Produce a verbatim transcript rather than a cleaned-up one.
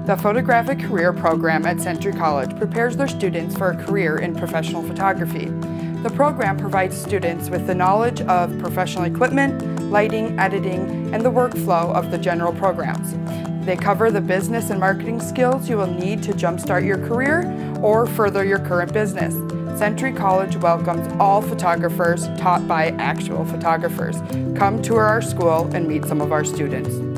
The Photographic Career Program at Century College prepares their students for a career in professional photography. The program provides students with the knowledge of professional equipment, lighting, editing, and the workflow of the general programs. They cover the business and marketing skills you will need to jumpstart your career or further your current business. Century College welcomes all photographers taught by actual photographers. Come tour our school and meet some of our students.